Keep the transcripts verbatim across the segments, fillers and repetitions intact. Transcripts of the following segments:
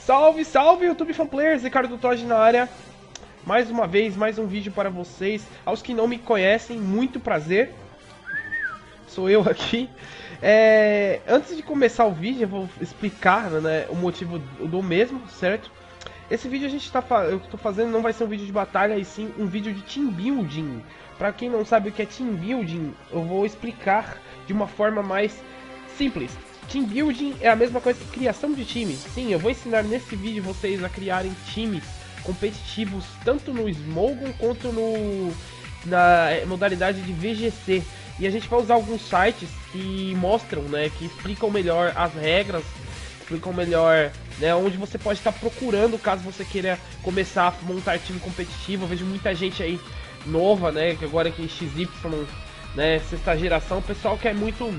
Salve, salve, YouTube Fan Players, Ricardo Todd na área. Mais uma vez, mais um vídeo para vocês. Aos que não me conhecem, muito prazer. Sou eu aqui. É, antes de começar o vídeo, eu vou explicar, né, o motivo do mesmo, certo? Esse vídeo a gente tá, eu tô fazendo não vai ser um vídeo de batalha, e sim um vídeo de team building. Para quem não sabe o que é team building, eu vou explicar de uma forma mais simples. Team building é a mesma coisa que criação de times. Sim, eu vou ensinar nesse vídeo vocês a criarem times competitivos tanto no Smogon quanto no na modalidade de V G C. E a gente vai usar alguns sites que mostram, né, que explicam melhor as regras, explicam melhor, né, onde você pode estar procurando caso você queira começar a montar time competitivo. Eu vejo muita gente aí nova, né, que agora aqui X Y, né, sexta geração, o pessoal quer muito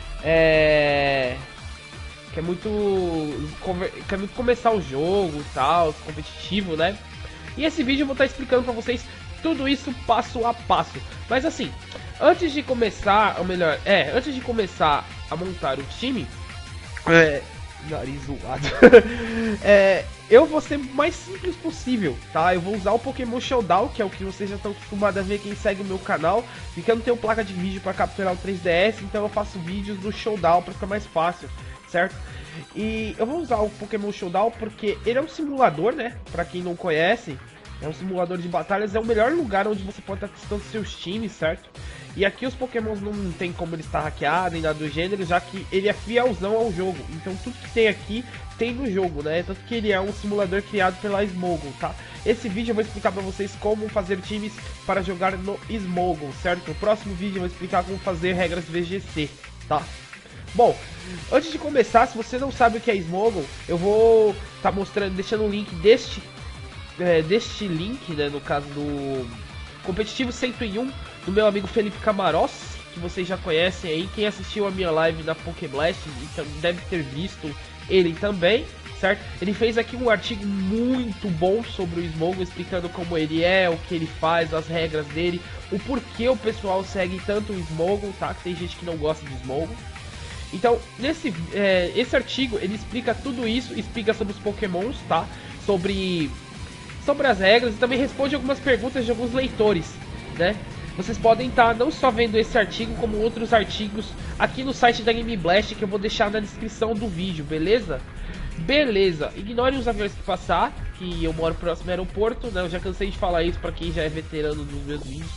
é quer muito quer muito começar o jogo e tal, competitivo, né? E esse vídeo eu vou estar explicando pra vocês tudo isso passo a passo. Mas assim, antes de começar, ou melhor, é, antes de começar a montar o time, é, nariz zoado, é, eu vou ser o mais simples possível, tá? Eu vou usar o Pokémon Showdown, que é o que vocês já estão acostumados a ver quem segue o meu canal, porque eu não tenho placa de vídeo para capturar o três D S, então eu faço vídeos do Showdown para ficar mais fácil, certo? E eu vou usar o Pokémon Showdown porque ele é um simulador, né? Para quem não conhece, é um simulador de batalhas, é o melhor lugar onde você pode estar testando seus times, certo? E aqui os Pokémons não tem como ele estar hackeado nem nada do gênero, já que ele é fielzão ao jogo. Então tudo que tem aqui tem no jogo, né? Tanto que ele é um simulador criado pela Smogon, tá? Esse vídeo eu vou explicar pra vocês como fazer times para jogar no Smogon, certo? No próximo vídeo eu vou explicar como fazer regras V G C, tá? Bom, antes de começar, se você não sabe o que é Smogon, eu vou estar tá mostrando, deixando o link deste, é, deste link, né? No caso do Competitivo cento e um, do meu amigo Felipe Camarossi, que vocês já conhecem aí. Quem assistiu a minha live na Pokéblast então deve ter visto ele também, certo? Ele fez aqui um artigo muito bom sobre o Smogon, explicando como ele é, o que ele faz, as regras dele, o porquê o pessoal segue tanto o Smogon, tá? Que tem gente que não gosta de Smogon. Então, nesse é, esse artigo, ele explica tudo isso, explica sobre os Pokémons, tá? Sobre, sobre as regras e também responde algumas perguntas de alguns leitores, né? Vocês podem estar não só vendo esse artigo, como outros artigos aqui no site da Game Blast, que eu vou deixar na descrição do vídeo, beleza? Beleza, ignorem os aviões que passar, que eu moro próximo ao aeroporto, né? Eu já cansei de falar isso pra quem já é veterano dos meus vídeos.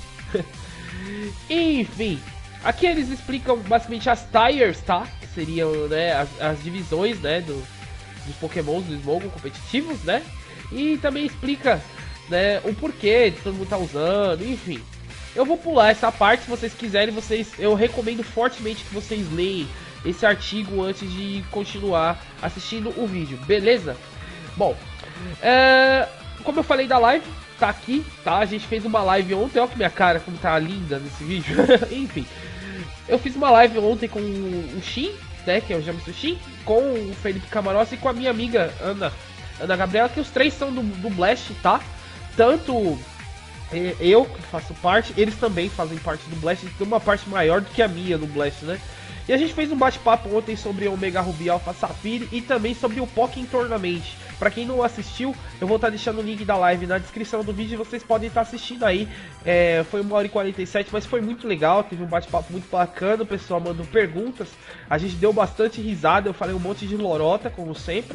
Enfim, aqui eles explicam basicamente as tiers, tá? Que seriam, né, as, as divisões, né, do, dos Pokémons do Smogon competitivos, né? E também explica, né, o porquê de todo mundo tá usando, enfim. Eu vou pular essa parte, se vocês quiserem, vocês, eu recomendo fortemente que vocês leiam esse artigo antes de continuar assistindo o vídeo, beleza? Bom, é, como eu falei da live, tá aqui, tá? A gente fez uma live ontem, olha que minha cara como tá linda nesse vídeo, enfim. Eu fiz uma live ontem com o Shin, né, que é o Jameson Shin, com o Felipe Camarossi e com a minha amiga Ana, Ana Gabriela, que os três são do, do Blast, tá? Tanto eu, que faço parte, eles também fazem parte do Blast, tem uma parte maior do que a minha no Blast, né? E a gente fez um bate-papo ontem sobre o Omega Ruby Alpha Sapphire e também sobre o Pokémon Tournament. Pra quem não assistiu, eu vou estar deixando o link da live na descrição do vídeo e vocês podem estar assistindo aí. É, foi uma hora e quarenta e sete, mas foi muito legal, teve um bate-papo muito bacana, o pessoal mandou perguntas, a gente deu bastante risada, eu falei um monte de lorota, como sempre.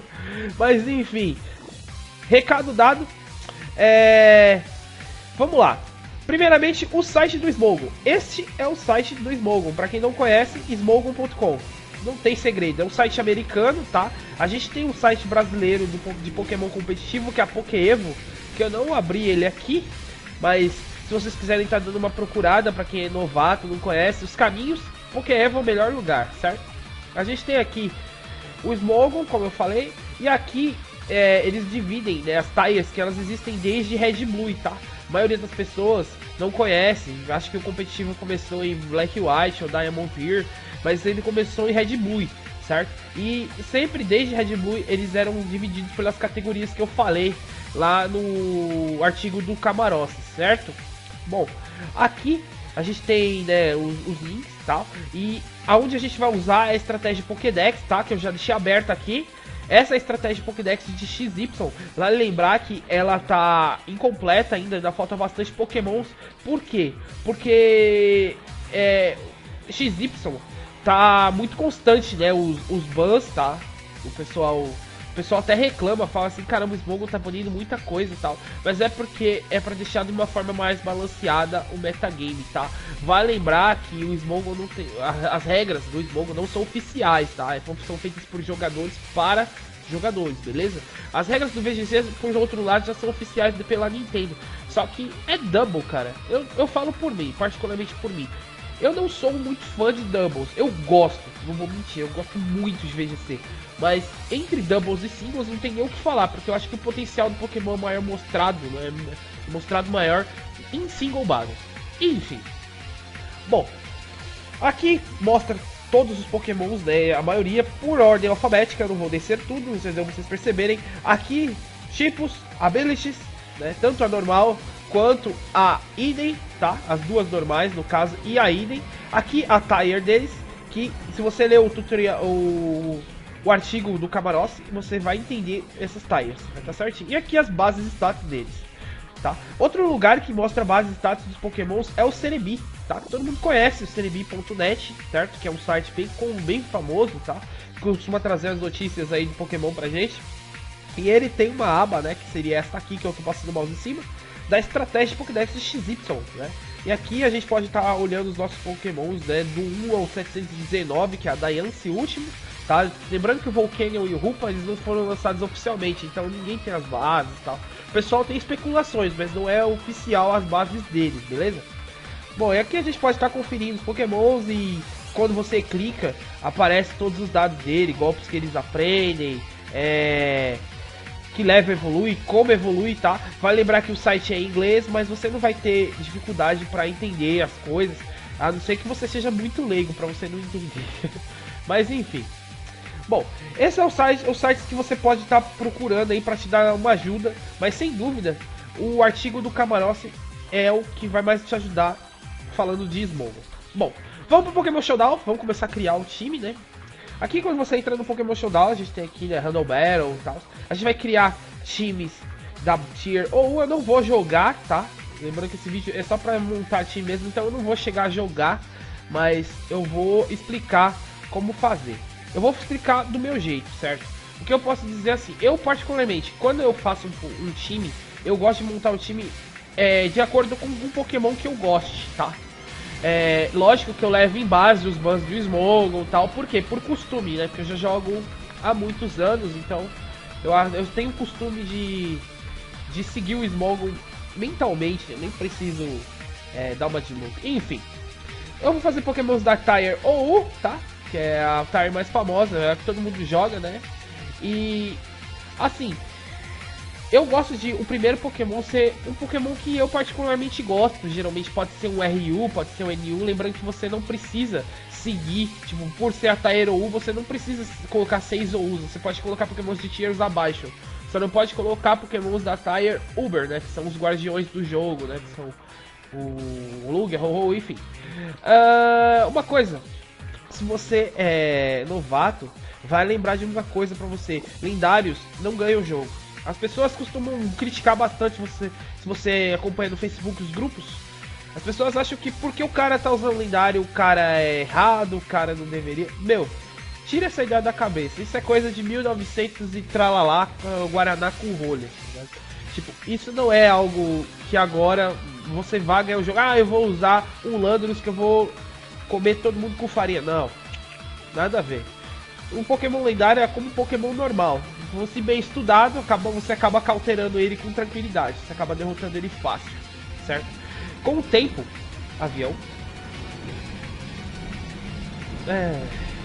Mas enfim, recado dado, é... vamos lá. Primeiramente, o site do Smogon. Este é o site do Smogon. Para quem não conhece, smogon ponto com. Não tem segredo, é um site americano, tá? A gente tem um site brasileiro do, de Pokémon competitivo, que é a Pokéevo, que eu não abri ele aqui, mas se vocês quiserem estar dando uma procurada, para quem é novato, não conhece os caminhos, Pokéevo é o melhor lugar, certo? A gente tem aqui o Smogon, como eu falei, e aqui é, eles dividem, né, as tiers, que elas existem desde Red Blue, tá? A maioria das pessoas não conhece, acho que o competitivo começou em Black White ou Diamond Pearl, mas ele começou em Red Blue, certo? E sempre desde Red Blue eles eram divididos pelas categorias que eu falei lá no artigo do Camarossi, certo? Bom, aqui a gente tem, né, os, os links e tal. E aonde a gente vai usar é a estratégia Pokédex, tá? Que eu já deixei aberta aqui. Essa é a estratégia Pokédex de X Y. Vale lembrar que ela tá incompleta ainda, ainda falta bastante Pokémons. Por quê? Porque é, X Y tá muito constante, né? Os, os bans, tá? O pessoal, o pessoal até reclama, fala assim, caramba, o Smogon tá banindo muita coisa e tal. Mas é porque é pra deixar de uma forma mais balanceada o metagame, tá? Vale lembrar que o Smogon não tem. As regras do Smogon não são oficiais, tá? São feitas por jogadores para jogadores, beleza? As regras do V G C, por outro lado, já são oficiais pela Nintendo. Só que é Double, cara. Eu, eu falo por mim, particularmente por mim. Eu não sou muito fã de Doubles. Eu gosto, não vou mentir, eu gosto muito de V G C. Mas entre Doubles e Singles não tem nem o que falar, porque eu acho que o potencial do Pokémon é maior mostrado, né? Mostrado maior em Single Battles. Enfim. Bom, aqui mostra todos os Pokémons, né? A maioria por ordem alfabética, eu não vou descer tudo, vocês devem vocês perceberem. Aqui, tipos, abilities, né? Tanto a normal quanto a idem, tá? As duas normais, no caso, e a idem. Aqui a tire deles, que se você ler o tutorial, o, o artigo do Camarossi, você vai entender essas tires, tá certinho? E aqui as bases status deles. Tá? Outro lugar que mostra a base de status dos Pokémons é o Cerebi, tá? Todo mundo conhece o cerebi ponto net, certo? Que é um site bem, bem famoso, tá? Que costuma trazer as notícias aí de Pokémon pra gente. E ele tem uma aba, né? Que seria esta aqui que eu tô passando o mouse em cima, da estratégia de Pokédex de X Y, né? E aqui a gente pode estar tá olhando os nossos Pokémons, né? Do um ao setecentos e dezenove, que é a Diancie último, tá? Lembrando que o Volcanion e o Rupa, eles não foram lançados oficialmente, então ninguém tem as bases e tal. O pessoal tem especulações, mas não é oficial as bases deles, beleza? Bom, e aqui a gente pode estar conferindo os Pokémons e quando você clica, aparece todos os dados dele, golpes que eles aprendem, é... que level evolui, como evolui, tá? Vai lembrar que o site é em inglês, mas você não vai ter dificuldade para entender as coisas, a não ser que você seja muito leigo para você não entender. Mas enfim. Bom, esse é o site, os sites que você pode estar tá procurando aí para te dar uma ajuda, mas sem dúvida, o artigo do Camarossi é o que vai mais te ajudar falando de Smogon. Bom, vamos pro Pokémon Showdown, vamos começar a criar o time, né? Aqui quando você entra no Pokémon Showdown, a gente tem aqui, né, Random Battle e tal. A gente vai criar times da Tier ou eu não vou jogar, tá? Lembrando que esse vídeo é só pra montar time mesmo, então eu não vou chegar a jogar, mas eu vou explicar como fazer. Eu vou explicar do meu jeito, certo? O que eu posso dizer assim, eu particularmente, quando eu faço um, um time, eu gosto de montar o time é, de acordo com um Pokémon que eu goste, tá? É, lógico que eu levo em base os bans do Smogon e tal, por quê? Por costume, né? Porque eu já jogo há muitos anos, então eu, eu tenho o costume de, de seguir o Smogon mentalmente, eu nem preciso é, dar uma de louco. Enfim, eu vou fazer Pokémons da Tire ou U, tá? Que é a Tire mais famosa, é a que todo mundo joga, né? E assim, eu gosto de o primeiro Pokémon ser um Pokémon que eu particularmente gosto. Geralmente pode ser um R U, pode ser um N U. Lembrando que você não precisa seguir, tipo, por ser a Tire U, você não precisa colocar seis ou Us. Você pode colocar Pokémons de tiers abaixo. Só não pode colocar Pokémons da Tire Uber, né? Que são os guardiões do jogo, né? Que são o Lugia, Ho-Ho, enfim. Uh, uma coisa, se você é novato, vai lembrar de uma coisa pra você: lendários não ganham o jogo. As pessoas costumam criticar bastante você, se você acompanha no Facebook os grupos. As pessoas acham que porque o cara tá usando lendário, o cara é errado, o cara não deveria. Meu, tira essa ideia da cabeça. Isso é coisa de mil e novecentos e tralalá, Guaraná com rolha. Né? Tipo, isso não é algo que agora você vai ganhar o jogo. Ah, eu vou usar um Landorus que eu vou comer todo mundo com farinha. Não, nada a ver. Um Pokémon lendário é como um Pokémon normal. Se você bem estudado, acaba, você acaba cauterando ele com tranquilidade. Você acaba derrotando ele fácil, certo? Com o tempo, avião. É...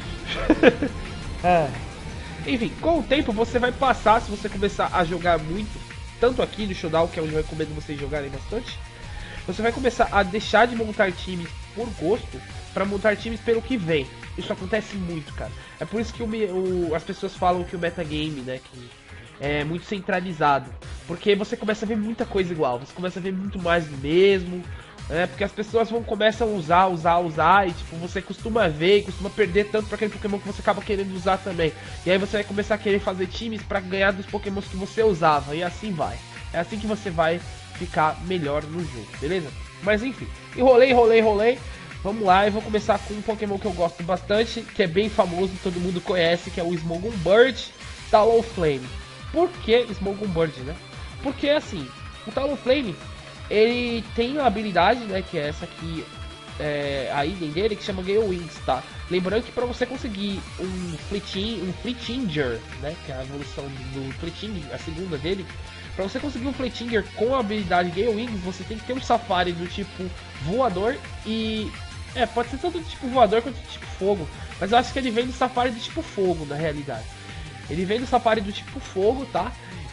é... Enfim, com o tempo você vai passar, se você começar a jogar muito, tanto aqui no Showdown, que é onde eu recomendo vocês jogarem bastante, você vai começar a deixar de montar times por gosto para montar times pelo que vem. Isso acontece muito, cara. É por isso que o, o, as pessoas falam que o metagame, né, que é muito centralizado. Porque você começa a ver muita coisa igual. Você começa a ver muito mais do mesmo. né? Porque as pessoas vão começam a usar, usar, usar e tipo, você costuma ver e costuma perder tanto para aquele Pokémon que você acaba querendo usar também. E aí você vai começar a querer fazer times para ganhar dos Pokémons que você usava e assim vai. É assim que você vai ficar melhor no jogo, beleza? Mas enfim, enrolei, enrolei, enrolei. Vamos lá, eu vou começar com um Pokémon que eu gosto bastante, que é bem famoso, todo mundo conhece, que é o Smogon Bird Talonflame. Por que Smogon Bird, né? Porque assim, o Talonflame, ele tem uma habilidade, né, que é essa aqui, é, a item dele, que chama Gale Wings, tá? Lembrando que para você conseguir um Fleeting, um Fleetinger, né, que é a evolução do Fleeting, a segunda dele, para você conseguir um Fleetinger com a habilidade Gale Wings, você tem que ter um Safari do tipo voador e... É, pode ser tanto do tipo voador quanto do tipo fogo, mas eu acho que ele vem do Safari do tipo fogo, na realidade. Ele vem do Safari do tipo fogo, tá?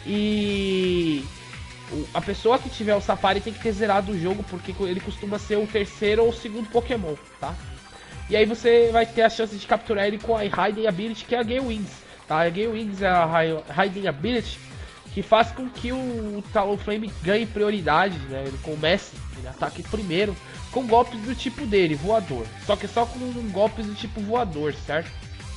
E... a pessoa que tiver o Safari tem que ter zerado o jogo, porque ele costuma ser o terceiro ou o segundo Pokémon, tá? E aí você vai ter a chance de capturar ele com a Hiding Ability, que é a Gale Wings, tá? A Gale Wings é a Hiding Ability que faz com que o Talonflame ganhe prioridade, né? Ele comece, ele ataque primeiro com golpes do tipo dele, voador. Só que só com golpes do tipo voador, certo?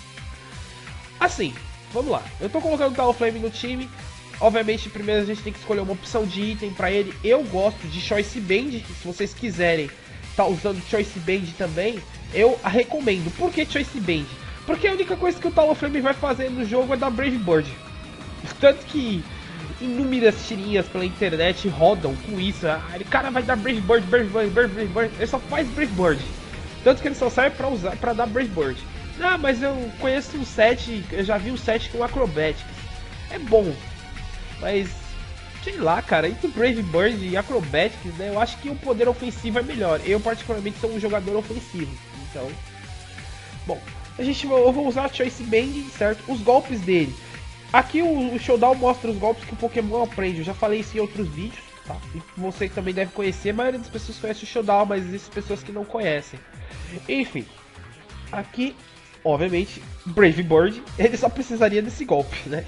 Assim, vamos lá. Eu tô colocando o Talonflame no time. Obviamente, primeiro a gente tem que escolher uma opção de item para ele. Eu gosto de Choice Band. Se vocês quiserem tá usando Choice Band também, eu a recomendo. Por que Choice Band? Porque a única coisa que o Talonflame vai fazer no jogo é dar Brave Bird. Tanto que inúmeras tirinhas pela internet rodam com isso. O cara vai dar Brave Bird, Brave Bird, Brave Bird. Ele só faz Brave Bird. Tanto que ele só serve para usar, para dar Brave Bird. Ah, mas eu conheço um set, eu já vi um set com Acrobatics. É bom. Mas, sei lá, cara, entre Brave Bird e Acrobatics, né, eu acho que o poder ofensivo é melhor. Eu, particularmente, sou um jogador ofensivo, então... Bom, a gente, eu vou usar a Choice Band, certo? Os golpes dele. Aqui o, o Showdown mostra os golpes que o Pokémon aprende. Eu já falei isso em outros vídeos, tá? E você também deve conhecer. A maioria das pessoas conhece o Showdown, mas existem pessoas que não conhecem. Enfim, aqui, obviamente, Brave Bird, ele só precisaria desse golpe, né?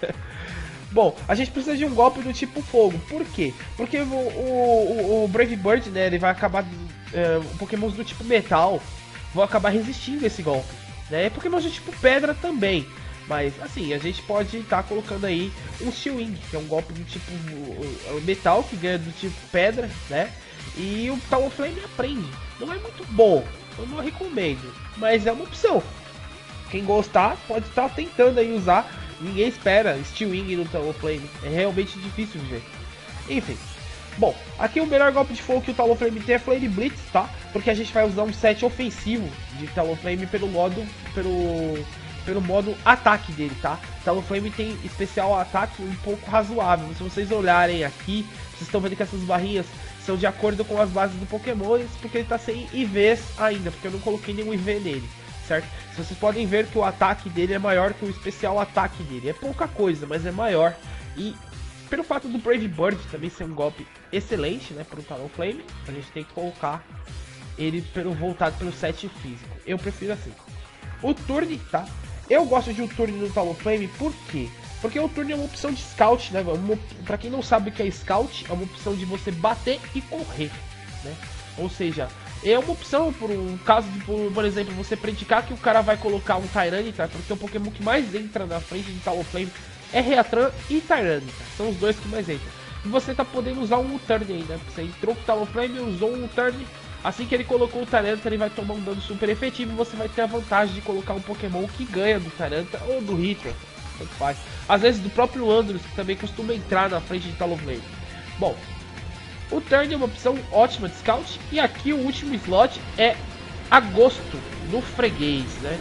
Bom, a gente precisa de um golpe do tipo fogo. Por quê? Porque o, o, o Brave Bird, né, ele vai acabar... É, Pokémons do tipo metal vão acabar resistindo a esse golpe, né? Pokémons do tipo pedra também. Mas, assim, a gente pode estar tá colocando aí um Steel Wing, que é um golpe do tipo uh, metal, que ganha do tipo pedra, né? E o Talonflame aprende. Não é muito bom, eu não recomendo, mas é uma opção. Quem gostar pode estar tá tentando aí usar. Ninguém espera Steel Wing no Talonflame, é realmente difícil de ver. Enfim, bom, aqui o melhor golpe de fogo que o Talonflame tem é Flare Blitz, tá? Porque a gente vai usar um set ofensivo de Talonflame pelo modo... pelo... pelo modo ataque dele, tá? Talonflame tem especial ataque um pouco razoável. Se vocês olharem aqui, vocês estão vendo que essas barrinhas são de acordo com as bases do Pokémon, porque ele tá sem I Vs ainda, porque eu não coloquei nenhum I V nele, certo? Vocês podem ver que o ataque dele é maior que o especial ataque dele. É pouca coisa, mas é maior. E pelo fato do Brave Bird também ser um golpe excelente, né, para o Talonflame, a gente tem que colocar ele pelo, voltado pelo set físico. Eu prefiro assim. O Turn, tá? Eu gosto de um Turn no Talonflame, por quê? Porque o Turn é uma opção de Scout, né? Uma, pra quem não sabe o que é Scout, é uma opção de você bater e correr, né? Ou seja, é uma opção por um caso de, por, por exemplo, você predicar que o cara vai colocar um Tyranitar, porque o Pokémon que mais entra na frente de Talonflame é Reatran e Tyranitar, são os dois que mais entram. E você tá podendo usar um Turn aí, né? Você entrou com o Talonflame, usou um Turn. Assim que ele colocou o Tyranitar, ele vai tomar um dano super efetivo e você vai ter a vantagem de colocar um Pokémon que ganha do Tyranitar ou do Heatran, tanto faz. Às vezes do próprio Andros, que também costuma entrar na frente de Talonflame. Bom, o Turn é uma opção ótima de Scout. E aqui o último slot é Agosto, no freguês, né?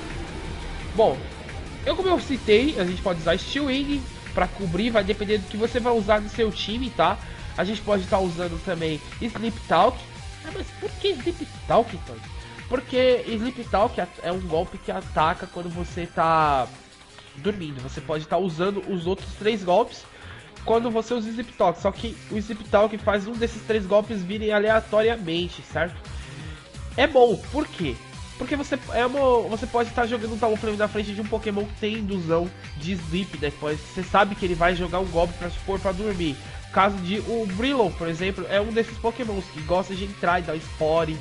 Bom, eu como eu citei, a gente pode usar Steel Wing para cobrir, vai depender do que você vai usar no seu time, tá? A gente pode estar usando também Sleep Talk. Ah, mas por que Sleep Talk, então? Porque Sleep Talk é um golpe que ataca quando você tá dormindo. Você pode estar usando os outros três golpes quando você usa Sleep Talk. Só que o Sleep Talk faz um desses três golpes virem aleatoriamente, certo? É bom, por quê? Porque você, é uma, você pode estar jogando um Talonflame na frente de um Pokémon que tem indução de Sleep, né? Pode, você sabe que ele vai jogar um golpe para supor para dormir. No caso de o Brillo, por exemplo, é um desses Pokémons que gosta de entrar e dar Spore.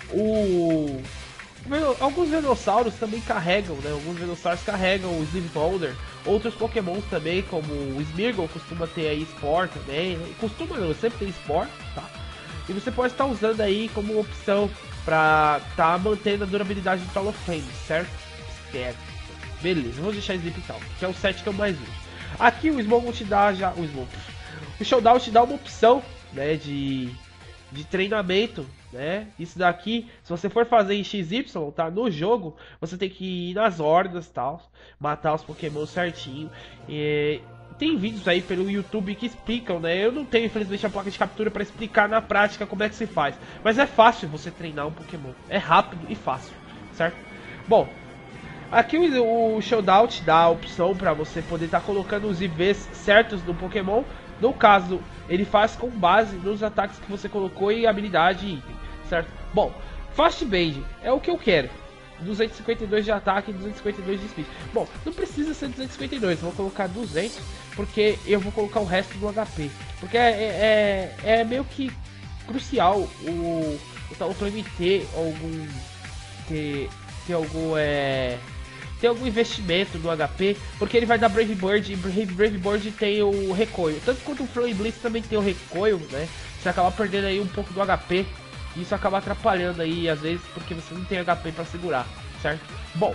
O... Alguns Venossauros também carregam, né? Alguns Venossauros carregam o Sleep Powder. Outros Pokémons também, como o Smeargle, costuma ter aí Spore também. Costuma não, sempre tem Spore, tá? E você pode estar usando aí como opção pra tá mantendo a durabilidade do Talonflame, certo? Certo. Beleza, vamos deixar Sleep então, que é o set que eu mais uso. Aqui o Smogon te dá já... O Smogon... O Showdown te dá uma opção, né, de... de treinamento, né? Isso daqui, se você for fazer em X Y, tá? No jogo, você tem que ir nas hordas, tal, matar os Pokémon certinho. E tem vídeos aí pelo YouTube que explicam, né? Eu não tenho, infelizmente, a placa de captura para explicar na prática como é que se faz, mas é fácil você treinar um Pokémon. É rápido e fácil, certo? Bom, aqui o, o Showdown te dá a opção para você poder estar tá colocando os I Vs certos do Pokémon. No caso, ele faz com base nos ataques que você colocou em habilidade e item, certo? Bom, Fast Band é o que eu quero. duzentos e cinquenta e dois de ataque e duzentos e cinquenta e dois de speed. Bom, não precisa ser duzentos e cinquenta e dois, eu vou colocar duzentos, porque eu vou colocar o resto do H P. Porque é, é, é meio que crucial o, o Talonflame ter algum... ter, ter algum... É, tem algum investimento no H P, porque ele vai dar Brave Bird, e Brave, Brave Bird tem o recoil. Tanto quanto o Flame Blitz também tem o recoil, né? Você acaba perdendo aí um pouco do H P, e isso acaba atrapalhando aí, às vezes, porque você não tem H P pra segurar, certo? Bom,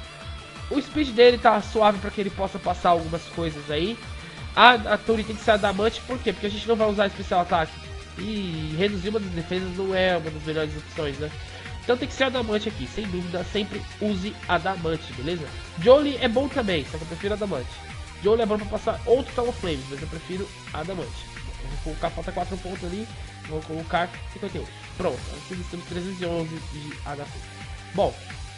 o speed dele tá suave para que ele possa passar algumas coisas aí. A, a Turi tem que ser adamante, por quê? Porque a gente não vai usar especial ataque, e reduzir uma das defesas não é uma das melhores opções, né? Então tem que ser adamante aqui, sem dúvida, sempre use adamante, beleza? Jolie é bom também, só que eu prefiro adamante. Jolie é bom pra passar outro Talonflame, mas eu prefiro adamante. Eu vou colocar, falta quatro pontos ali, vou colocar cinquenta e oito. Pronto, assim temos trezentos e onze de H P. Bom,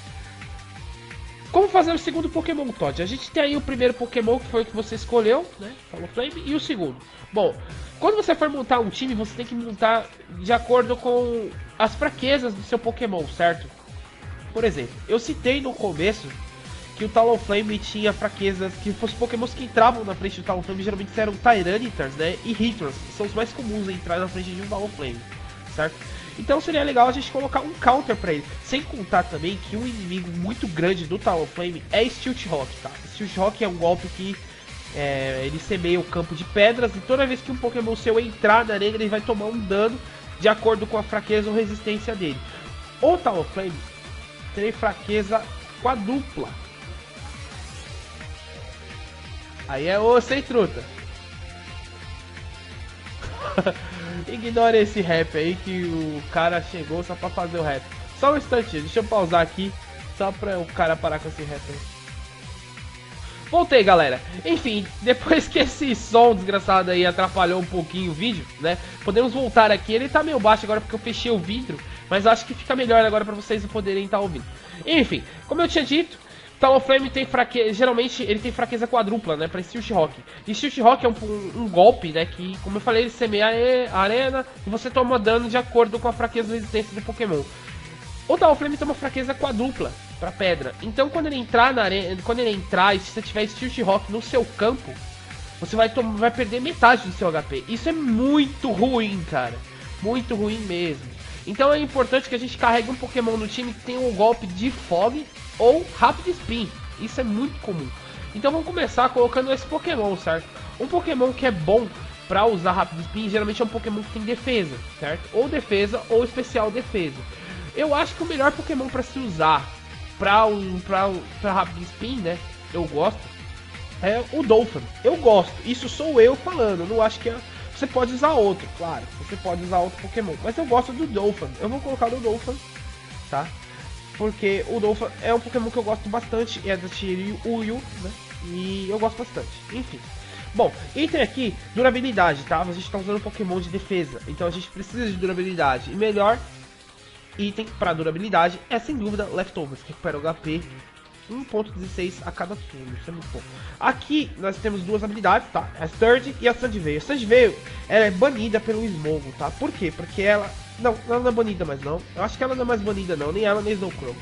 como fazer o segundo Pokémon, Todd? A gente tem aí o primeiro Pokémon, que foi o que você escolheu, né? Talonflame, e o segundo. Bom, quando você for montar um time, você tem que montar de acordo com as fraquezas do seu Pokémon, certo? Por exemplo, eu citei no começo que o Talonflame tinha fraquezas, que os Pokémons que entravam na frente do Talonflame geralmente eram Tyranitar, né? E Hitras, são os mais comuns a entrar na frente de um Talonflame, certo? Então seria legal a gente colocar um counter pra ele. Sem contar também que um inimigo muito grande do Talonflame é Stilt Rock, tá? Stilt Rock é um golpe que é, ele semeia o campo de pedras, e toda vez que um Pokémon seu entrar na arena, ele vai tomar um dano de acordo com a fraqueza ou resistência dele. O Talonflame tem fraqueza quadrupla. Aí é o sem truta. Ignore esse rap aí que o cara chegou só pra fazer o rap. Só um instantinho, deixa eu pausar aqui só pra o cara parar com esse rap aí. Voltei, galera. Enfim, depois que esse som desgraçado aí atrapalhou um pouquinho o vídeo, né? Podemos voltar aqui. Ele tá meio baixo agora porque eu fechei o vidro, mas acho que fica melhor agora pra vocês poderem estar ouvindo. Enfim, como eu tinha dito, Talonflame tem fraqueza, geralmente ele tem fraqueza quadrupla, né, pra Stilt Rock. E Stilt Rock é um, um, um golpe, né, que, como eu falei, ele semeia a arena e você toma dano de acordo com a fraqueza e resistência do Pokémon. O Talonflame tem uma fraqueza quadrupla pra pedra. Então quando ele entrar na arena, quando ele entrar e se você tiver Stilt Rock no seu campo, você vai, vai perder metade do seu H P. Isso é muito ruim, cara. Muito ruim mesmo. Então é importante que a gente carregue um Pokémon no time que tenha um golpe de Fog ou Rapid Spin. Isso é muito comum. Então vamos começar colocando esse Pokémon, certo? Um Pokémon que é bom pra usar Rapid Spin geralmente é um Pokémon que tem defesa, certo? Ou defesa ou especial defesa. Eu acho que o melhor Pokémon pra se usar pra, um, pra, pra Rapid Spin, né? Eu gosto. É o Dolphin. Eu gosto. Isso sou eu falando. Eu não acho que é... Você pode usar outro, claro. Você pode usar outro Pokémon. Mas eu gosto do Dolphin. Eu vou colocar o Dolphin, tá? Porque o Dolphin é um Pokémon que eu gosto bastante. É da Tier Uyu, né? E eu gosto bastante. Enfim. Bom, item aqui, durabilidade, tá? A gente tá usando um Pokémon de defesa. Então a gente precisa de durabilidade. E melhor item para durabilidade é sem dúvida Leftovers, que recupera o H P um ponto dezesseis a cada turno, isso é muito bom. Aqui nós temos duas habilidades, tá? A Sturge e a Sandveil. A Sandveil, ela é banida pelo Smogon, tá? Por quê? Porque ela... Não, ela não é banida mais não. Eu acho que ela não é mais banida não, nem ela nem Snowcroak.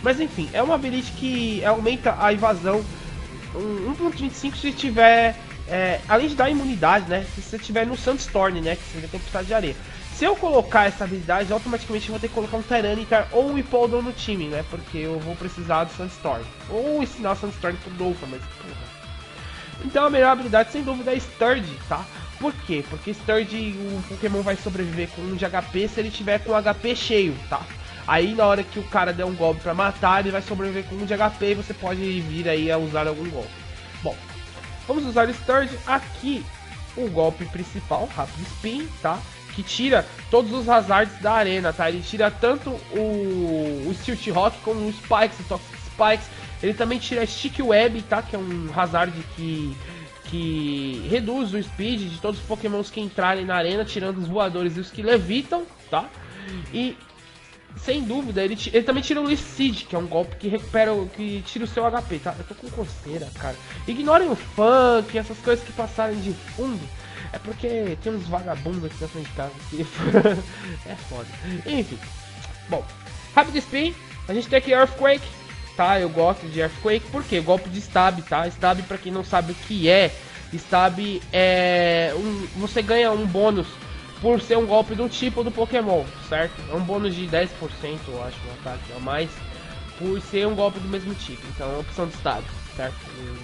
Mas enfim, é uma ability que aumenta a invasão um ponto vinte e cinco se tiver, é, além de dar imunidade, né, se você tiver no Sandstorm, né, que você vai ter que precisar de areia. Se eu colocar essa habilidade, automaticamente eu vou ter que colocar um Tyranitar ou um Hippowdon no time, né, porque eu vou precisar do Sandstorm. Ou ensinar o Sandstorm pro Dolphin, mas porra. Então a melhor habilidade sem dúvida é Sturge, tá? Por quê? Porque Sturge, o Pokémon vai sobreviver com um de H P se ele tiver com H P cheio, tá? Aí na hora que o cara der um golpe pra matar, ele vai sobreviver com um de H P e você pode vir aí a usar algum golpe. Bom, vamos usar o Sturge aqui, o golpe principal, Rápido Spin, tá? Que tira todos os hazards da arena, tá? Ele tira tanto o, o Stilt Rock como o Spikes, o Toxic Spikes. Ele também tira Stick Web, tá? Que é um hazard que, que reduz o speed de todos os pokémons que entrarem na arena, tirando os voadores e os que levitam, tá? E sem dúvida, ele, ele também tira o Lucid, que é um golpe que recupera, que tira o seu H P, tá? Eu tô com coceira, cara. Ignorem o funk, essas coisas que passarem de fundo. É porque tem uns vagabundos aqui na frente de casa. É foda. Enfim. Bom, Rápido Spin. A gente tem aqui Earthquake, tá? Eu gosto de Earthquake porque golpe de Stab, tá? Stab, pra quem não sabe o que é, Stab é... Um, você ganha um bônus por ser um golpe do tipo do Pokémon, certo? É um bônus de dez por cento, eu acho, no ataque a mais, por ser um golpe do mesmo tipo. Então é uma opção de Stab, certo?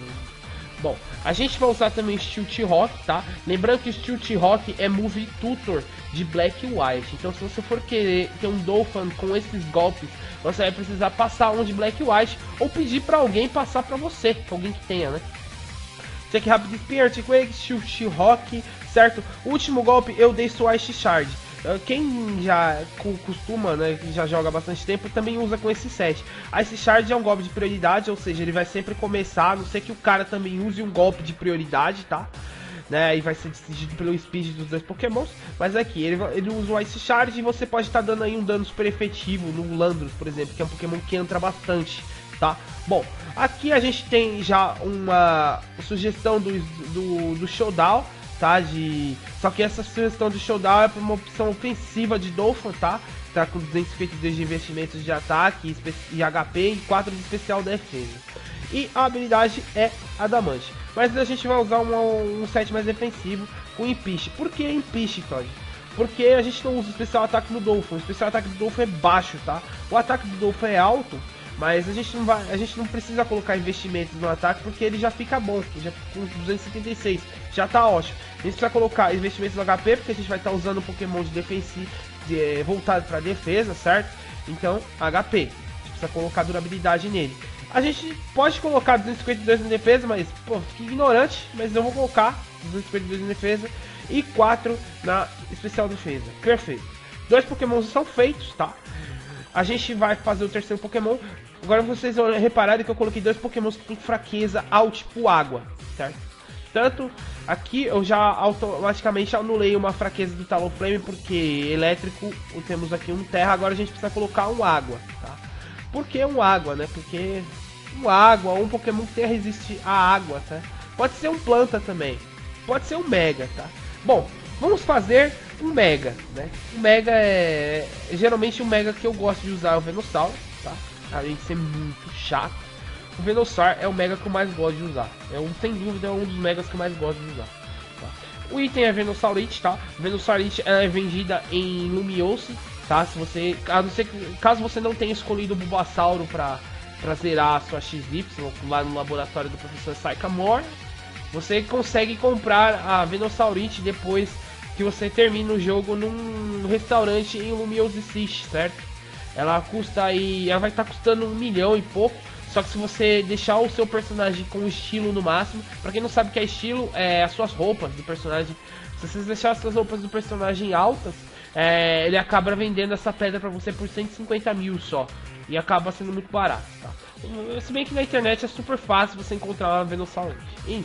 Bom, a gente vai usar também Stilt Rock, tá? Lembrando que Stilt Rock é Move Tutor de Black e White. Então se você for querer ter um Dolphin com esses golpes, você vai precisar passar um de Black e White ou pedir pra alguém passar pra você, alguém que tenha, né? Check Rápido Spin, Earthquake, Stilt Rock, certo? O último golpe eu dei Swice Shard. Quem já costuma, né, que já joga bastante tempo, também usa com esse set. A Ice Shard é um golpe de prioridade, ou seja, ele vai sempre começar, a não ser que o cara também use um golpe de prioridade, tá? Né, e vai ser decidido pelo speed dos dois pokémons. Mas aqui, ele, ele usa o Ice Shard e você pode estar tá dando aí um dano super efetivo no Landorus, por exemplo, que é um pokémon que entra bastante, tá? Bom, aqui a gente tem já uma sugestão do, do, do Showdown, tá? De... Só que essa sugestão de Showdown é para uma opção ofensiva de Dolphin, tá? Tá com duzentos e cinquenta e dois de investimentos de ataque e H P e quatro de especial defesa. E a habilidade é Adamante. Mas a gente vai usar uma, um set mais defensivo com Impish. Por que Impish, Todd? Porque a gente não usa o especial ataque no Dolphin. O especial ataque do Dolphin é baixo, tá? O ataque do Dolphin é alto, mas a gente não vai, a gente não precisa colocar investimentos no ataque porque ele já fica bom, já com duzentos e setenta e seis, já tá ótimo. A gente precisa colocar investimentos no H P porque a gente vai estar tá usando um Pokémon de defensivo de, é, voltado para defesa, certo? Então, H P, a gente precisa colocar durabilidade nele. A gente pode colocar duzentos e cinquenta e dois na defesa, mas pô, fique ignorante, mas eu vou colocar duzentos e cinquenta e dois na defesa e quatro na especial defesa. Perfeito. Dois Pokémons são feitos, tá? A gente vai fazer o terceiro Pokémon. Agora vocês vão reparar que eu coloquei dois Pokémons que tem fraqueza ao tipo água, certo? Tanto aqui eu já automaticamente anulei uma fraqueza do Talonflame, porque elétrico temos aqui um terra, agora a gente precisa colocar um água, tá? Por que um água, né? Porque um água, um Pokémon que tenha resiste à água, tá? Pode ser um planta também, pode ser um mega, tá? Bom, vamos fazer um mega, né? O mega é... geralmente o mega que eu gosto de usar é o Venusaur, tá? Além de ser muito chato, o Venusaur é o mega que eu mais gosto de usar. É um, sem dúvida, é um dos megas que eu mais gosto de usar. Tá? O item é Venusaurite, tá? Venusaurite é vendida em Lumiose, tá? Se você, a não ser que, caso você não tenha escolhido o Bulbasauro para para zerar a sua X Y lá no laboratório do professor Sycamore, você consegue comprar a Venusaurite depois que você termina o jogo num restaurante em Lumiose City, certo? Ela custa aí, ela vai estar tá custando um milhão e pouco. Só que se você deixar o seu personagem com estilo no máximo, pra quem não sabe o que é estilo, é as suas roupas do personagem. Se você deixar as suas roupas do personagem altas, é, ele acaba vendendo essa pedra pra você por cento e cinquenta mil só. E acaba sendo muito barato, tá? Se bem que na internet é super fácil você encontrar uma Venusaurite. Enfim.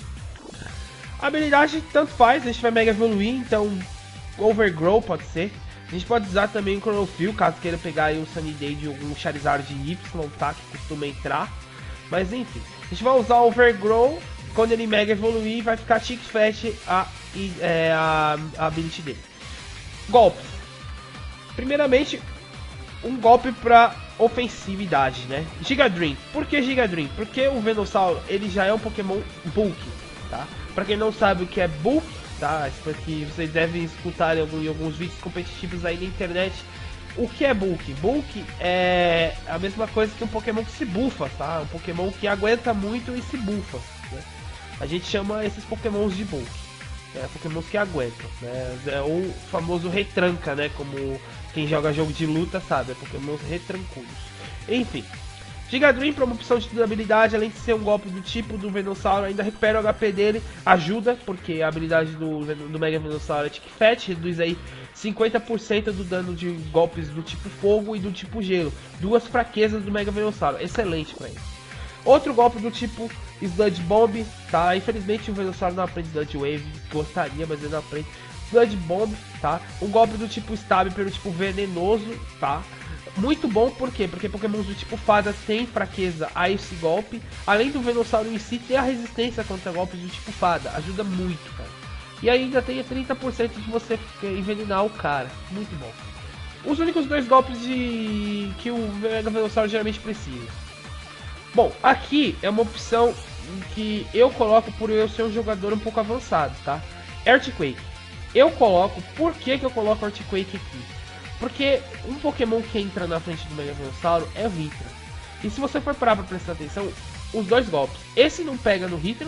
A habilidade tanto faz, a gente vai mega evoluir, então Overgrow pode ser. A gente pode usar também o Chronofill, caso queira pegar aí um Sunny Day de algum Charizard de Y, tá? Que costuma entrar. Mas enfim, a gente vai usar o Overgrow. Quando ele mega evoluir, vai ficar Tick Fat a, é, a, a ability dele. Golpes. Primeiramente, um golpe para ofensividade, né? Giga Dream. Por que Giga Dream? Porque o Venossauro, ele já é um Pokémon Bulk, tá? Pra quem não sabe o que é Bulk, tá? Porque vocês devem escutar em, algum, em alguns vídeos competitivos aí na internet. O que é Bulk? Bulk é a mesma coisa que um Pokémon que se bufa, tá? Um Pokémon que aguenta muito e se bufa, né? A gente chama esses Pokémons de Bulk. É, Pokémons que aguentam, né? É o famoso retranca, né? Como quem joga jogo de luta sabe, é Pokémons retrancudos. Enfim, Giga Dream para uma opção de durabilidade, além de ser um golpe do tipo do Venossauro, ainda recupera o H P dele, ajuda, porque a habilidade do, do Mega Venossauro é Tic Fat, reduz aí cinquenta por cento do dano de golpes do tipo fogo e do tipo gelo. Duas fraquezas do Mega Venossauro, excelente para isso. Outro golpe do tipo Sludge Bomb, tá? Infelizmente o Venossauro não aprende Sludge Wave, gostaria, mas ele não aprende. Sludge Bomb, tá? Um golpe do tipo Stab pelo tipo venenoso, tá? Muito bom, por quê? Porque Pokémon do tipo Fada tem fraqueza a esse golpe. Além do Venossauro em si, tem a resistência contra golpes do tipo Fada. Ajuda muito, cara. E ainda tem trinta por cento de você envenenar o cara. Muito bom. Os únicos dois golpes de que o Mega Venossauro geralmente precisa. Bom, aqui é uma opção que eu coloco por eu ser um jogador um pouco avançado, tá? Earthquake. Eu coloco, por que que eu coloco Earthquake aqui? Porque um Pokémon que entra na frente do Mega Venossauro é o Hitran. E se você for parar pra prestar atenção, os dois golpes, esse não pega no Hitran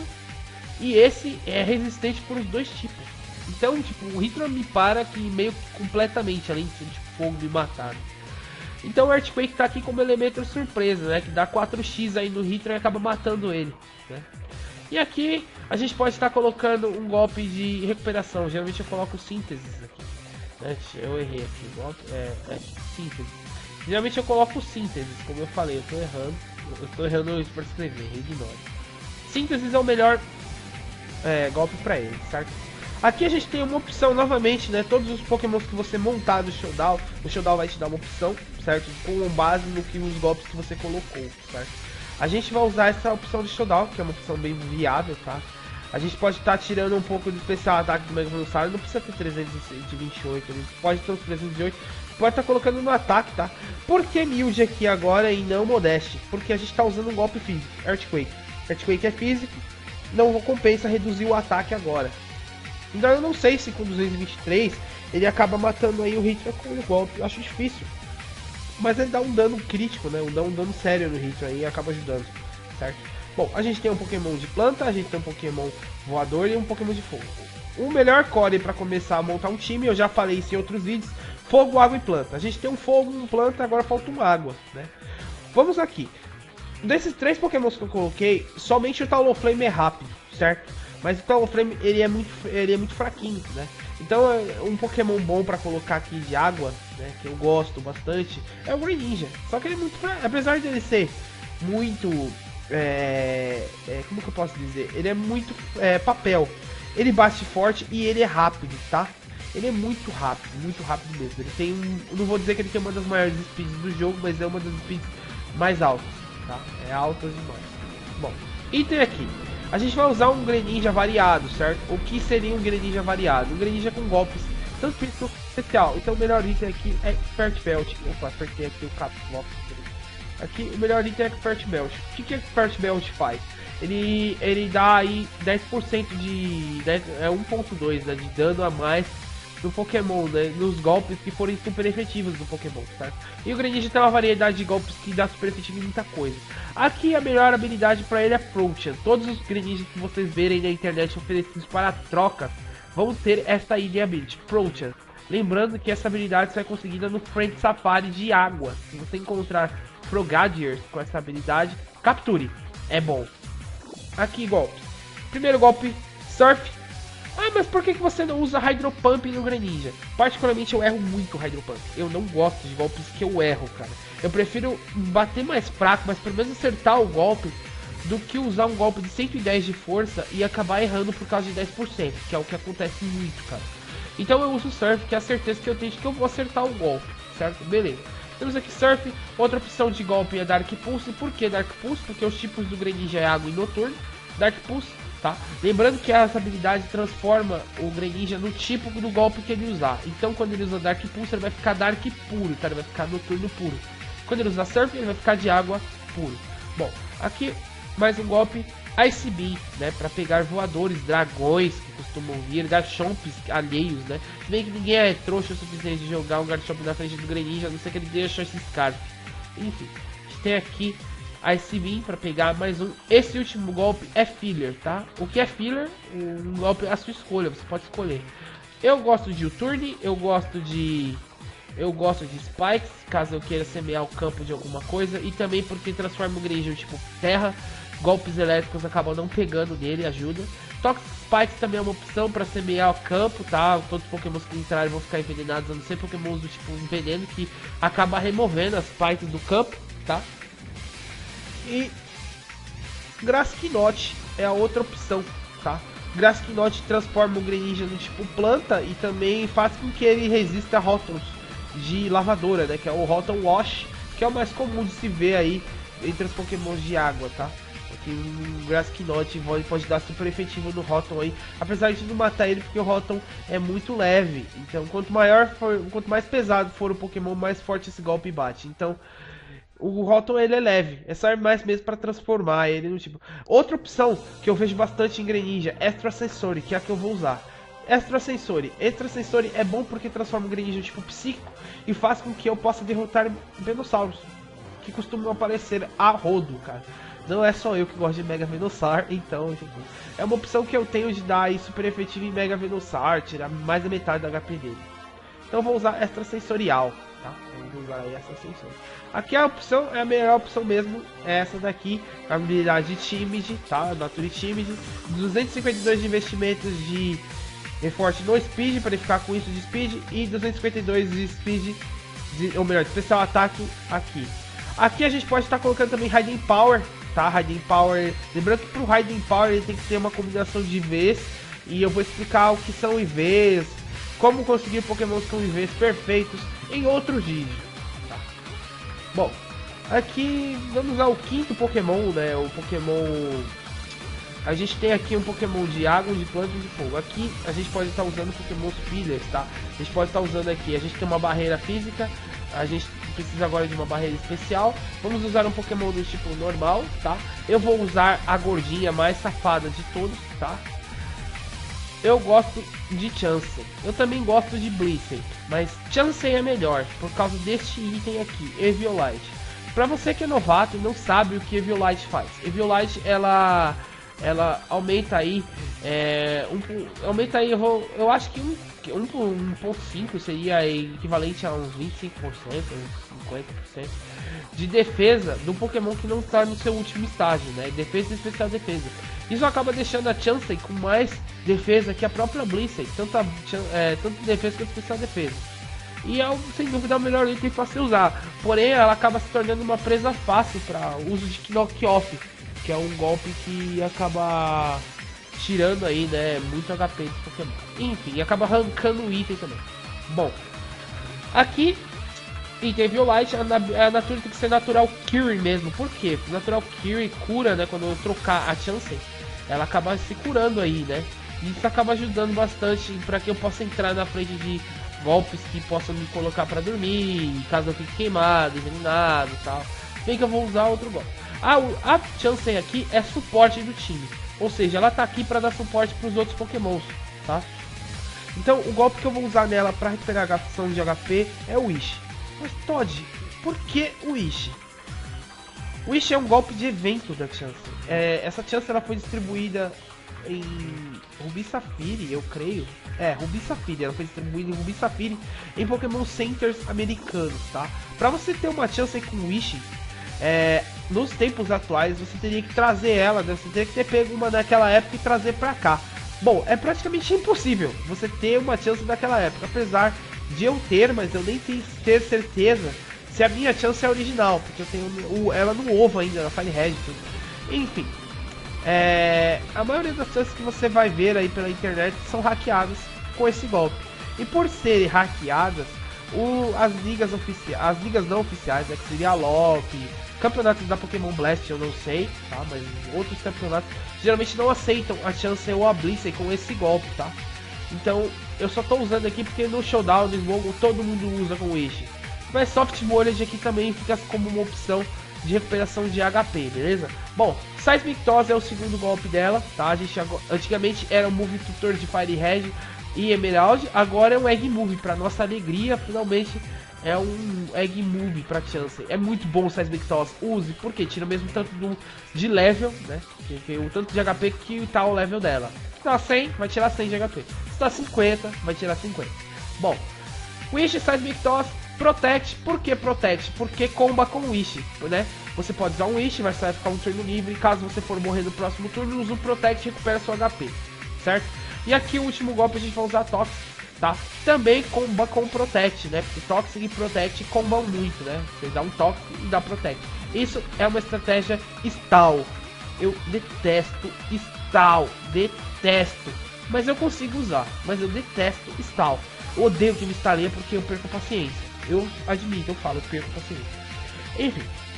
e esse é resistente por os dois tipos. Então, tipo, o Hitran me para que meio que completamente, além de ser tipo fogo me matar. Então o Earthquake tá aqui como elemento surpresa, né? Que dá quatro x aí no Hitran e acaba matando ele, né? E aqui a gente pode estar colocando um golpe de recuperação. Geralmente eu coloco síntese aqui, né? Eu errei aqui, golpe, é, é síntese. Geralmente eu coloco síntese, como eu falei, eu tô errando. Eu tô errando isso para escrever, ignore. Síntese é o melhor é, golpe para ele, certo? Aqui a gente tem uma opção novamente, né? Todos os Pokémon que você montar do Showdown, o Showdown vai te dar uma opção, certo? Com base no que os golpes que você colocou, certo? A gente vai usar essa opção de Showdown, que é uma opção bem viável, tá? A gente pode estar tá tirando um pouco do especial ataque do Mega Venossauro, não precisa ter trezentos e vinte e oito, a gente pode ter os trezentos e oito, pode estar tá colocando no ataque, tá? Por que Milge aqui agora e não Modeste? Porque a gente está usando um golpe físico, Earthquake. Earthquake é físico, não compensa reduzir o ataque agora. Então eu não sei se com duzentos e vinte e três ele acaba matando aí o Hitran com o golpe, eu acho difícil. Mas ele dá um dano crítico, né? Dá um dano sério no Hitran aí e acaba ajudando, certo? Bom, a gente tem um Pokémon de planta, a gente tem um Pokémon voador e um Pokémon de fogo. O melhor core para começar a montar um time, eu já falei isso em outros vídeos, fogo, água e planta. A gente tem um fogo, um planta, agora falta uma água, né? Vamos aqui. Desses três Pokémons que eu coloquei, somente o Talonflame é rápido, certo? Mas o Talonflame ele é muito, ele é muito fraquinho, né? Então um Pokémon bom pra colocar aqui de água, né, que eu gosto bastante, é o Greninja. Só que ele é muito fraco, apesar de ele ser muito, é, é, como que eu posso dizer? Ele é muito é, papel. Ele bate forte e ele é rápido, tá? Ele é muito rápido, muito rápido mesmo. Ele tem um, eu não vou dizer que ele tem uma das maiores speeds do jogo, mas é uma das speeds mais altas, tá? É altas demais. Bom, item aqui. A gente vai usar um Greninja variado, certo? O que seria um Greninja variado? Um Greninja com golpes tanto físico quanto especial. Então o melhor item aqui é Expert Belt. Opa, apertei aqui o Caps Lock. Aqui o melhor item é Expert Belt. O que que Expert Belt faz? Ele, ele dá aí dez por cento de... dez, é um ponto dois, né, de dano a mais no Pokémon, né, nos golpes que forem super efetivos do Pokémon, certo? E o Greninja tem uma variedade de golpes que dá super efetivo em muita coisa. Aqui a melhor habilidade para ele é Approach. Todos os Greninjas que vocês verem na internet oferecidos para trocas vão ter essa ilha ability, Approach. Lembrando que essa habilidade só é conseguida no Friend Safari de água. Se você encontrar Frogadiers com essa habilidade, capture. É bom. Aqui golpes. Primeiro golpe, Surf. Ah, mas por que que você não usa Hydro Pump no Greninja? Particularmente eu erro muito Hydro Pump. Eu não gosto de golpes que eu erro, cara. Eu prefiro bater mais fraco, mas pelo menos acertar o golpe, do que usar um golpe de cento e dez de força e acabar errando por causa de dez por cento, que é o que acontece muito, cara. Então eu uso o Surf, que é a certeza que eu tenho de que eu vou acertar o golpe, certo? Beleza. Temos aqui Surf. Outra opção de golpe é Dark Pulse. Por que Dark Pulse? Porque os tipos do Greninja é água e noturno. Dark Pulse, tá? Lembrando que essa habilidade transforma o Greninja no tipo do golpe que ele usar. Então quando ele usa Dark Pulse, ele vai ficar Dark puro, tá? Ele vai ficar noturno puro. Quando ele usar Surf, ele vai ficar de água puro. Bom, aqui mais um golpe Ice Beam, né, para pegar voadores, dragões que costumam vir, garchomps alheios, né. Se bem que ninguém é trouxa o suficiente de jogar um garchomp na frente do Greninja, a não ser que ele deixe esse Scarf. Enfim, a gente tem aqui Ice Beam para pegar mais um. Esse último golpe é filler, tá? O que é filler? Um golpe à sua escolha, você pode escolher. Eu gosto de U-Turn, eu gosto de... Eu gosto de Spikes, caso eu queira semear o campo de alguma coisa. E também porque transforma o Greninja tipo terra. Golpes elétricos acabam não pegando nele, ajuda. Toxic Spikes também é uma opção para semear o campo, tá? Todos os pokémons que entrarem vão ficar envenenados, a não ser pokémons do tipo um veneno que acaba removendo as spikes do campo, tá? E Grass Knot é a outra opção, tá? Grass Knot transforma o Greninja no tipo planta e também faz com que ele resista a rótulos de lavadora, né? Que é o Rotom Wash, que é o mais comum de se ver aí entre os pokémons de água, tá? Que o Grass Knot pode dar super efetivo no Rotom aí, apesar de não matar ele porque o Rotom é muito leve. Então quanto maior for, quanto mais pesado for o Pokémon, mais forte esse golpe bate. Então o Rotom ele é leve, é só mais mesmo para transformar ele no tipo. Outra opção que eu vejo bastante em Greninja, Extra Sensory, que é a que eu vou usar. Extra Sensory, Extra Sensory é bom porque transforma o Greninja no tipo psíquico e faz com que eu possa derrotar Venossauros, que costumam aparecer a rodo, cara. Não é só eu que gosto de Mega Venusaur, então tipo, é uma opção que eu tenho de dar aí super efetivo em Mega Venusaur, tirar mais da metade da H P dele. Então eu vou usar Extra Sensorial, tá? Eu vou usar aí Extra Sensorial. Aqui a opção é a melhor opção mesmo, é essa daqui, a habilidade Timid, tá? Nature Timid, duzentos e cinquenta e dois de investimentos de reforço no Speed, para ele ficar com isso de Speed, e duzentos e cinquenta e dois de Speed, de, ou melhor, de especial ataque aqui. Aqui a gente pode estar colocando também Hidden Power, tá? Hidden Power, lembrando que pro Hidden Power ele tem que ter uma combinação de I Vs, e eu vou explicar o que são I Vs, como conseguir Pokémons com I Vs perfeitos em outro vídeo, tá? Bom, aqui vamos ao quinto Pokémon, né? O Pokémon... A gente tem aqui um Pokémon de água, de planta e de fogo. Aqui a gente pode estar usando Pokémons fillers, tá? A gente pode estar usando aqui, a gente tem uma barreira física, a gente precisa agora de uma barreira especial. Vamos usar um Pokémon do tipo normal, tá? Eu vou usar a gordinha mais safada de todos, tá? Eu gosto de Chansey. Eu também gosto de Blissey, mas Chansey é melhor por causa deste item aqui, Eviolite. Pra você que é novato e não sabe o que Eviolite faz, Eviolite ela ela aumenta aí é, um, aumenta aí eu, vou, eu acho que um um ponto cinco seria equivalente a uns vinte e cinco por cento, uns cinquenta por cento de defesa do Pokémon que não está no seu último estágio, né? Defesa e especial defesa. Isso acaba deixando a Chansey com mais defesa que a própria Blissey, tanto, a, é, tanto defesa quanto especial defesa. E é, sem dúvida, o melhor item para se usar. Porém, ela acaba se tornando uma presa fácil para uso de Knock Off, que é um golpe que acaba tirando aí, né, muito H P do Pokémon. Enfim, e acaba arrancando o item também. Bom, aqui item Violite, a, a Nature tem que ser Natural Cure mesmo. Por quê? Natural Cure cura, né, quando eu trocar a Chansey, ela acaba se curando aí, né. E isso acaba ajudando bastante para que eu possa entrar na frente de golpes que possam me colocar para dormir, caso eu fique queimado, envenenado e tal. Bem que eu vou usar outro golpe. Ah, a Chansey aqui é suporte do time, ou seja, ela tá aqui para dar suporte para os outros Pokémons, tá? Então o golpe que eu vou usar nela para recuperar a gastação de H P é o Wish. Mas Todd, por que o Wish? O Wish é um golpe de evento da Chansey. É, essa Chansey ela foi distribuída em Ruby Safiri, eu creio. É, Ruby Safiri, ela foi distribuída em Ruby Safiri em Pokémon Centers americanos, tá? Pra você ter uma Chansey com Wish, é, nos tempos atuais, você teria que trazer ela, né? Você teria que ter pego uma naquela época e trazer pra cá. Bom, é praticamente impossível você ter uma Chansey daquela época, apesar de eu ter, mas eu nem tenho ter certeza se a minha Chansey é original, porque eu tenho ela no ovo ainda, na Fire Red, tudo. Enfim. É, a maioria das chances que você vai ver aí pela internet são hackeadas com esse golpe. E por serem hackeadas, o, as ligas oficiais, as ligas não oficiais, né, que seria a Loki, campeonatos da Pokémon Blast, eu não sei, tá? Mas outros campeonatos geralmente não aceitam a Chansey ou a Blissey com esse golpe, tá? Então eu só tô usando aqui porque no Showdown, no Smogon, todo mundo usa com o Wish. Mas Soft Volley aqui também fica como uma opção de recuperação de H P, beleza? Bom, Seismic Toss é o segundo golpe dela, tá? A gente agora, antigamente era um Move Tutor de Fire Red e Emerald, agora é um Egg Move, pra nossa alegria, finalmente é um Egg Move pra Chansey. É muito bom o Seismic Toss, use, porque tira o mesmo tanto do, de level, né? Que, que, o tanto de H P que tá o level dela. Se tá cem, vai tirar cem de H P. Se tá cinquenta, vai tirar cinquenta. Bom, Wish, Seismic Toss, Protect. Por que Protect? Porque comba com Wish, né? Você pode usar um Wish, mas vai ficar um turno livre. Caso você for morrer no próximo turno, usa o Protect e recupera seu H P, certo? E aqui o último golpe a gente vai usar Toxic, tá? Também comba com Protect, né? Porque Toxic e Protect combam muito, né? Você dá um Toxic e dá Protect. Isso é uma estratégia stall. Eu detesto stall, detesto. Mas eu consigo usar, mas eu detesto stall. Eu odeio que me instaleia porque eu perco a paciência. Eu admito, eu falo, eu perco a paciência. Enfim.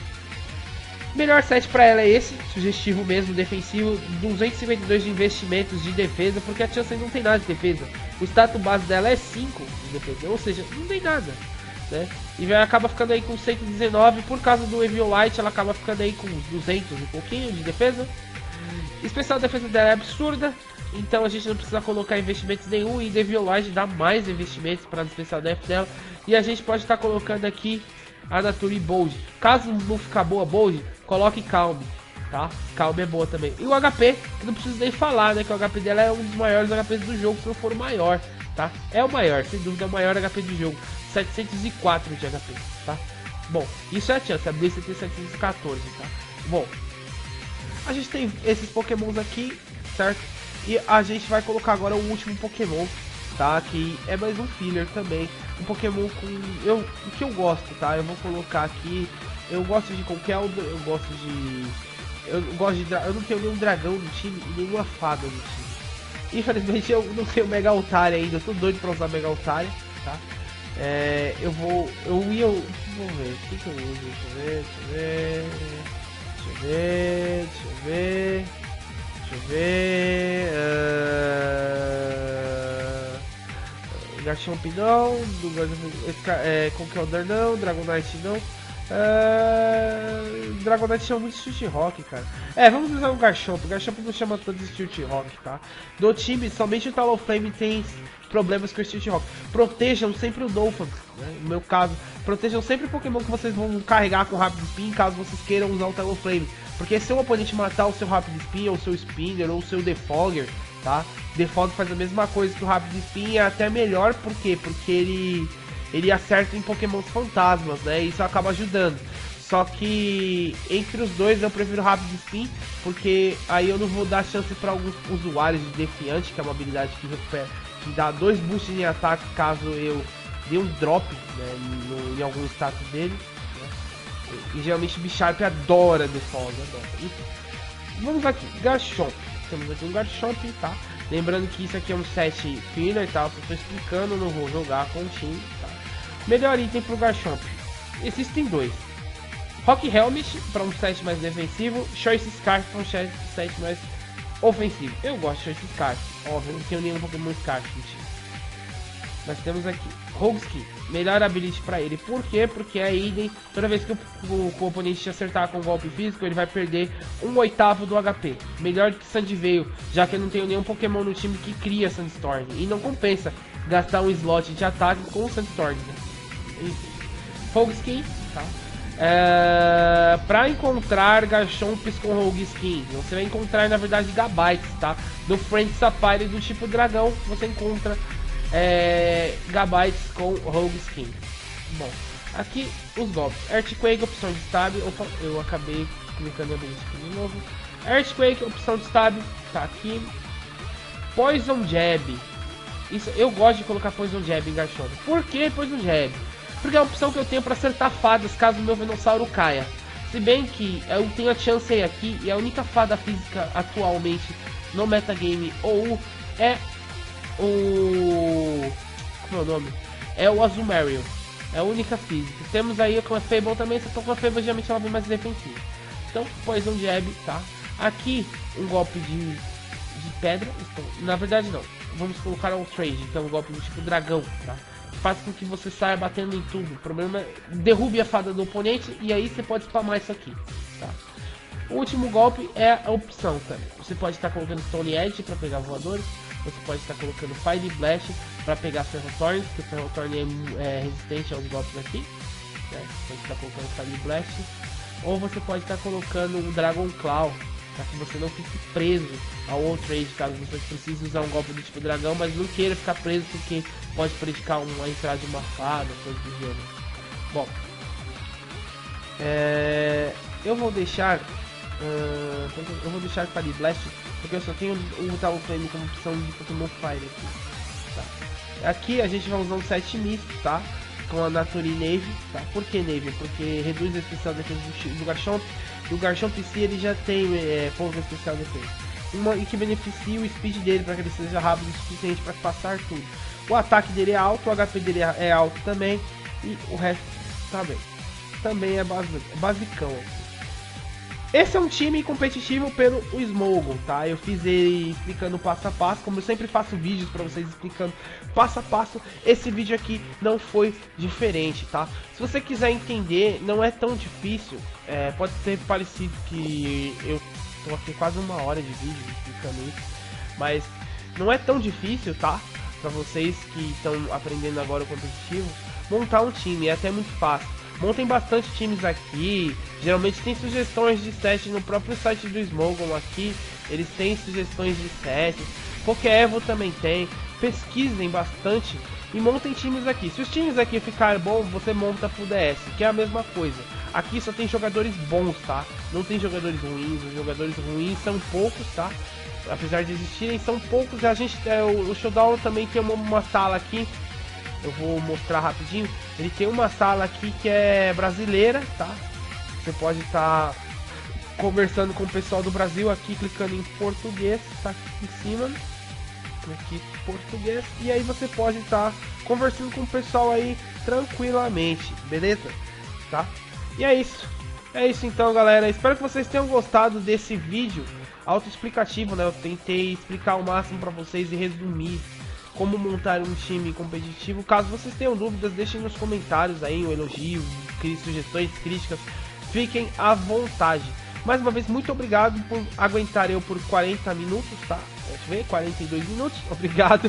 Melhor set pra ela é esse, sugestivo mesmo, defensivo, duzentos e cinquenta e dois de investimentos de defesa, porque a Chansey não tem nada de defesa. O status base dela é cinco de defesa, ou seja, não tem nada, né? E acaba ficando aí com cento e dezenove, por causa do Evil Light, ela acaba ficando aí com duzentos e pouquinho de defesa. Especial defesa dela é absurda, então a gente não precisa colocar investimentos nenhum, e Evil Light dá mais investimentos para a especial def dela. E a gente pode estar colocando aqui a Nature Bold. Caso não ficar boa Bold, coloque Calm, tá? Calm é boa também. E o H P, que não preciso nem falar, né? Que o H P dela é um dos maiores H Ps do jogo, se não for o maior, tá? É o maior, sem dúvida é o maior H P do jogo. setecentos e quatro de H P, tá? Bom, isso é a Chansey, a Blissey tem setecentos e quatorze, tá? Bom, a gente tem esses pokémons aqui, certo? E a gente vai colocar agora o último pokémon, tá? Que é mais um filler também. Um pokémon com... Eu, o que eu gosto, tá? Eu vou colocar aqui... Eu gosto de qualquer... Eu gosto de... Eu gosto de... Eu não tenho nenhum dragão no time e nenhuma fada no time. Infelizmente eu não tenho Mega Altaria ainda. Eu tô doido pra usar Mega Altaria, tá? É... Eu vou... Eu ia... Vamos ver. O que que eu uso? Deixa eu ver... Deixa eu ver... Deixa eu ver... Deixa eu ver... Uh... Garchomp não, do, é, Conkeldor não, Dragonite não. Uh, Dragonite chama muito Stilt Rock, cara. É, vamos usar um Garchomp. O Garchomp não chama tanto de Stilt Rock, tá? Do time, somente o Talonflame tem problemas com o Stilt Rock. Protejam sempre o Dolphin, né? No meu caso, protejam sempre o Pokémon que vocês vão carregar com Rapid Spin, caso vocês queiram usar o Talonflame. Porque se o oponente matar o seu Rapid Spin, ou o seu Spinner, ou o seu Defogger, tá? Defog faz a mesma coisa que o Rapid Spin, e é até melhor, por quê? Porque ele, ele acerta em Pokémons fantasmas, né? E isso acaba ajudando. Só que entre os dois eu prefiro Rapid Spin, porque aí eu não vou dar chance para alguns usuários de Defiante, que é uma habilidade que, recupera, que dá dois boosts em ataque caso eu dê um drop, né, no, em algum status dele. Né? E, e geralmente Bisharp adora Defog, adora. Enfim. Vamos aqui, Garchomp. Temos aqui um Garchomp, tá? Lembrando que isso aqui é um set filler e tal, só estou explicando, não vou jogar com o time, tá? Melhor item pro Garchomp. Existem dois. Rock Helmet para um set mais defensivo, Choice Scarf para um set mais ofensivo. Eu gosto de Choice Scarf, óbvio, não tenho nenhum Pokémon Scarf no time. Nós temos aqui Rogue Skin, melhor ability para ele. Por quê? Porque a Idem, toda vez que o, o, o oponente acertar com um golpe físico, ele vai perder um oitavo do H P. Melhor do que Sandveil, já que eu não tenho nenhum Pokémon no time que cria Sandstorm. E não compensa gastar um slot de ataque com o Sandstorm. Né? Enfim. Rogue Skin, tá? É, para encontrar Garchomps com Rogue Skin, você vai encontrar na verdade Gabites, tá? No Friend Sapphire do tipo dragão, você encontra é, Gabites com Rogue Skin. Bom, aqui os golpes. Earthquake, opção de stab. Opa, eu acabei clicando em ability aqui de novo. Earthquake, opção de stab, tá aqui. Poison Jab. Isso, eu gosto de colocar Poison Jab em Garchomp. Por que Poison Jab? Porque é a opção que eu tenho para acertar fadas caso o meu Venossauro caia. Se bem que eu tenho a Chansey aqui e a única fada física atualmente no metagame ou é o... como é o nome? É o Azumarill. É a única física. Temos aí a Clefable também, só que a Clefable geralmente ela vem mais defensiva. Então, Poison Jab, tá? Aqui, um golpe de, de pedra. Então, na verdade não. Vamos colocar um Trade, então um golpe do tipo dragão, tá? faz com que você saia batendo em tudo. O problema é derrube a fada do oponente e aí você pode spamar isso aqui, tá? O último golpe é a opção, tá? Você pode estar colocando Stone Edge para pegar voadores, você pode estar colocando Fire Blast para pegar Ferrothorn, porque o Ferrothorn é, é resistente aos golpes aqui, né? Você pode estar colocando Fire Blast, ou você pode estar colocando o Dragon Claw, para que você não fique preso ao Outrage, caso você precise usar um golpe do tipo dragão, mas não queira ficar preso porque pode prejudicar uma entrada de uma fada, coisa do gênero. Bom, é... eu vou deixar uh... eu vou deixar Fire Blast porque eu só tenho o Talonflame como opção de Pokémon Fire aqui, tá? Aqui a gente vai usar um set misto, tá? Com a Nature Navy, tá? Por que Navy? Porque reduz a especial defesa do Garchomp. E o Garchomp em si ele já tem é, pouca especial defesa. Uma, e que beneficia o speed dele para que ele seja rápido o suficiente para passar tudo. O ataque dele é alto, o H P dele é alto também. E o resto também. Também é basic, basicão. Esse é um time competitivo pelo Smogon, tá? Eu fiz ele explicando passo a passo, como eu sempre faço vídeos para vocês explicando passo a passo. Esse vídeo aqui não foi diferente, tá? Se você quiser entender, não é tão difícil. É, pode ter parecido que eu tô aqui quase uma hora de vídeo explicando isso, mas não é tão difícil, tá? Para vocês que estão aprendendo agora o competitivo, montar um time é até muito fácil. Montem bastante times aqui. Geralmente tem sugestões de set no próprio site do Smogon aqui. Eles têm sugestões de sets. Pokéevo também tem. Pesquisem bastante e montem times aqui. Se os times aqui ficarem bons, você monta pro D S, que é a mesma coisa. Aqui só tem jogadores bons, tá? Não tem jogadores ruins. Os jogadores ruins são poucos, tá? Apesar de existirem, são poucos. A gente, é, o, o Showdown também tem uma, uma sala aqui. Eu vou mostrar rapidinho. Ele tem uma sala aqui que é brasileira, tá? Você pode estar tá conversando com o pessoal do Brasil aqui, clicando em português, tá aqui em cima. Aqui português. E aí você pode estar tá conversando com o pessoal aí tranquilamente, beleza? Tá? E é isso. É isso então, galera. Espero que vocês tenham gostado desse vídeo autoexplicativo, né? Eu tentei explicar o máximo para vocês e resumir como montar um time competitivo. Caso vocês tenham dúvidas, deixem nos comentários aí um elogio, sugestões, críticas, fiquem à vontade. Mais uma vez, muito obrigado por aguentar eu por quarenta minutos, tá? Deixa eu ver, quarenta e dois minutos, obrigado.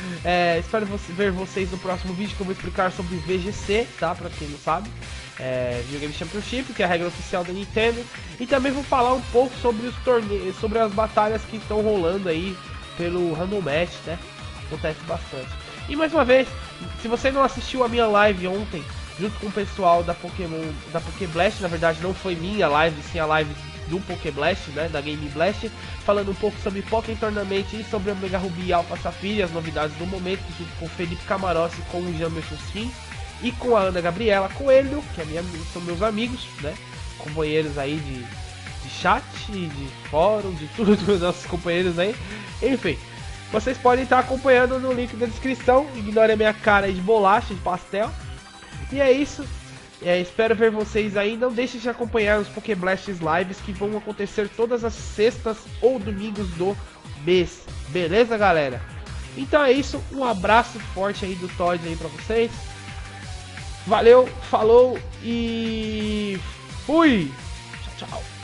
É, espero ver vocês no próximo vídeo, que eu vou explicar sobre o V G C, tá? Pra quem não sabe, é, Video Game Championship, que é a regra oficial da Nintendo. E também vou falar um pouco sobre os torneios, sobre as batalhas que estão rolando aí pelo Random Match, né? Acontece bastante. E mais uma vez, se você não assistiu a minha live ontem, junto com o pessoal da Pokémon, da Pokéblast, na verdade não foi minha live, sim a live do Pokéblast, né, da Game Blast, falando um pouco sobre Pokémon Tournament e sobre a Mega Ruby e Alpha Safira, as novidades do momento, junto com o Felipe Camarossi, com o Jamerson Sim, e com a Ana Gabriela Coelho, que é minha, são meus amigos, né, companheiros aí de, de chat, de fórum, de tudo dos nossos companheiros aí, enfim. Vocês podem estar acompanhando no link da descrição. Ignore a minha cara de bolacha, de pastel. E é isso. É, espero ver vocês aí. Não deixem de acompanhar os Pokéblasts Lives que vão acontecer todas as sextas ou domingos do mês. Beleza, galera? Então é isso. Um abraço forte aí do Todd aí pra vocês. Valeu, falou e fui! Tchau, tchau.